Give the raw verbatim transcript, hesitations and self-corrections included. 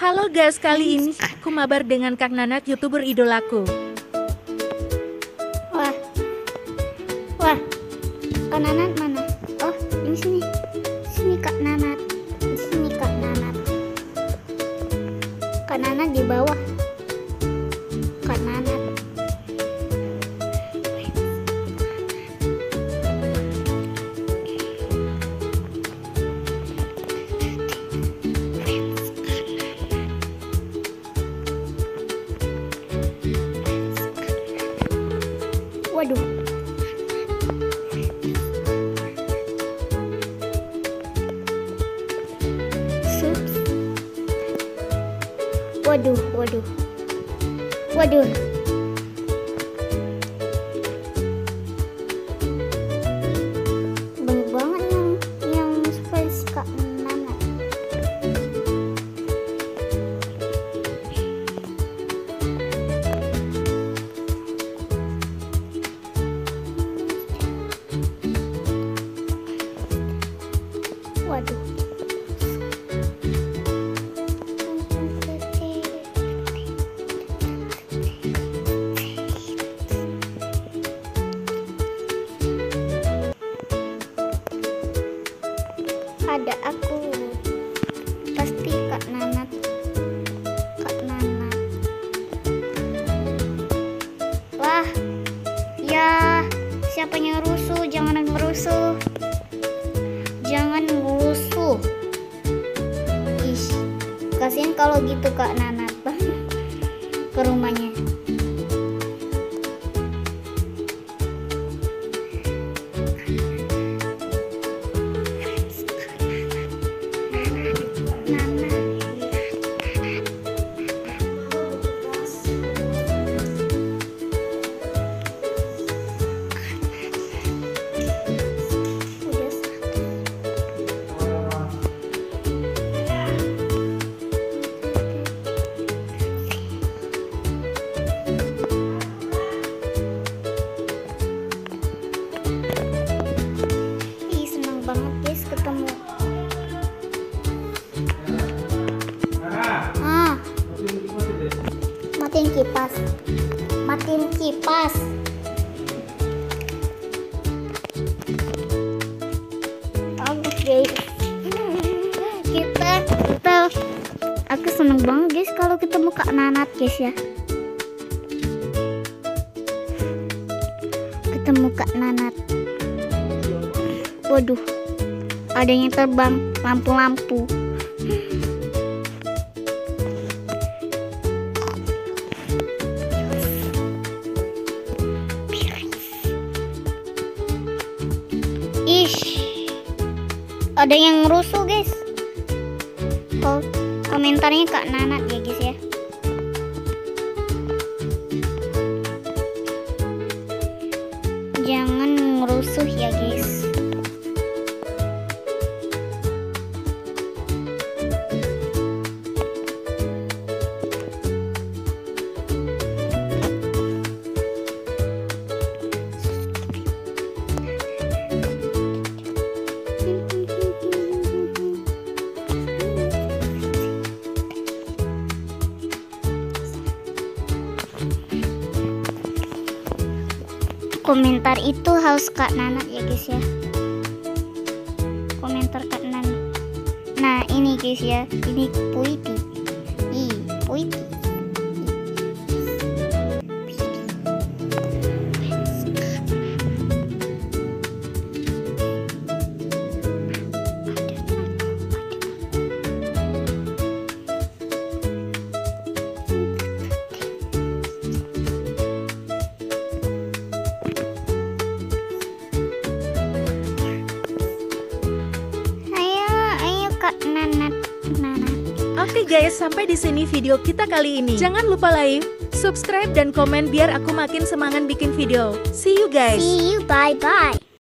Halo guys, kali ini aku mabar dengan Kak Nanat, YouTuber idolaku. Wah, wah, Kak Nanat mana? Oh, ini sini, sini Kak Nanat, sini Kak Nanat. Kak Nanat di bawah. Kak Nanat. Waduh. Sups. Waduh, waduh. Waduh. Banyak banget yang yang fans Kak Nanat. Waduh. Ada aku. Pasti Kak Nanat. Kak Nanat. Wah. Ya, siapa yang rusuh? Jangan ngerusuh. Jangan ngusuh. Ih, kasihan kalau gitu Kak Nanat ke rumahnya. Banget guys ketemu. Ah, matiin kipas, matiin kipas. Bagus guys. Kita, kita, aku seneng banget guys kalau ketemu Kak Nanat guys ya. Ketemu Kak Nanat. Waduh, ada yang terbang, lampu-lampu. Ish, ada yang rusuh guys. Oh, komentarnya Kak Nanat ya guys ya. Jangan ngerusuh ya guys. Komentar itu harus Kak Nanat ya guys ya. Komentar Kak Nanat. Nah ini guys ya, ini puiti. Ih, puiti. Kak Nanat, Nanat. Oke guys, sampai di sini video kita kali ini. Jangan lupa like, subscribe dan komen biar aku makin semangat bikin video. See you guys. See you, bye bye.